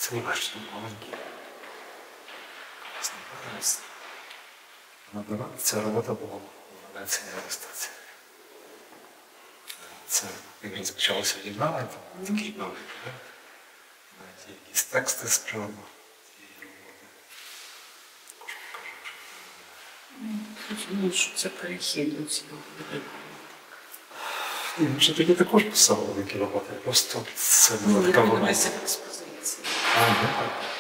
Це важко, маленький. Ця робота була Венеція ілюстрація. Це він почалося від мене, такий новий, якісь тексти з приводу цієї роботи. Що це перехід до цього будинку? Він вже тоді також писав великі роботи, просто це була така вона. Експозиція. А,